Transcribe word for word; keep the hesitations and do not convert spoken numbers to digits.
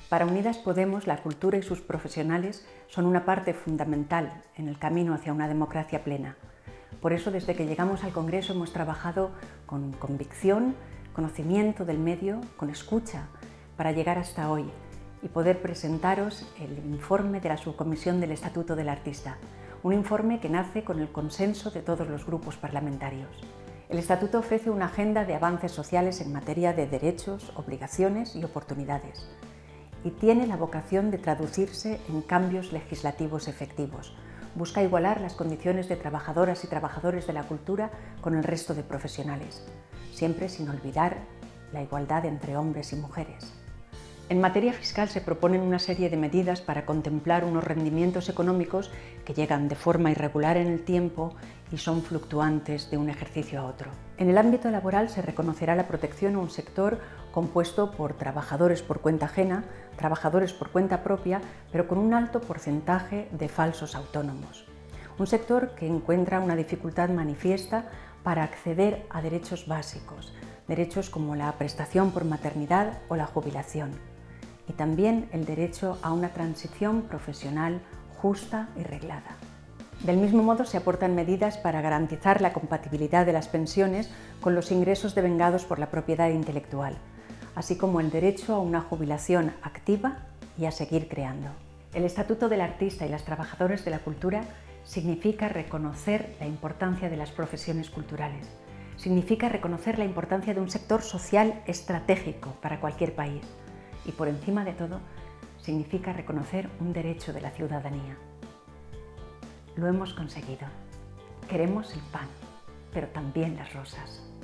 Para Unidas Podemos, la cultura y sus profesionales son una parte fundamental en el camino hacia una democracia plena. Por eso, desde que llegamos al Congreso hemos trabajado con convicción, conocimiento del medio, con escucha, para llegar hasta hoy y poder presentaros el informe de la Subcomisión del Estatuto del Artista, un informe que nace con el consenso de todos los grupos parlamentarios. El Estatuto ofrece una agenda de avances sociales en materia de derechos, obligaciones y oportunidades, y tiene la vocación de traducirse en cambios legislativos efectivos. Busca igualar las condiciones de trabajadoras y trabajadores de la cultura con el resto de profesionales, siempre sin olvidar la igualdad entre hombres y mujeres. En materia fiscal se proponen una serie de medidas para contemplar unos rendimientos económicos que llegan de forma irregular en el tiempo y son fluctuantes de un ejercicio a otro. En el ámbito laboral se reconocerá la protección a un sector compuesto por trabajadores por cuenta ajena, trabajadores por cuenta propia, pero con un alto porcentaje de falsos autónomos. Un sector que encuentra una dificultad manifiesta para acceder a derechos básicos, derechos como la prestación por maternidad o la jubilación, y también el derecho a una transición profesional justa y reglada. Del mismo modo, se aportan medidas para garantizar la compatibilidad de las pensiones con los ingresos devengados por la propiedad intelectual, así como el derecho a una jubilación activa y a seguir creando. El Estatuto del Artista y las trabajadoras de la cultura significa reconocer la importancia de las profesiones culturales, significa reconocer la importancia de un sector social estratégico para cualquier país y, por encima de todo, significa reconocer un derecho de la ciudadanía. Lo hemos conseguido. Queremos el pan, pero también las rosas.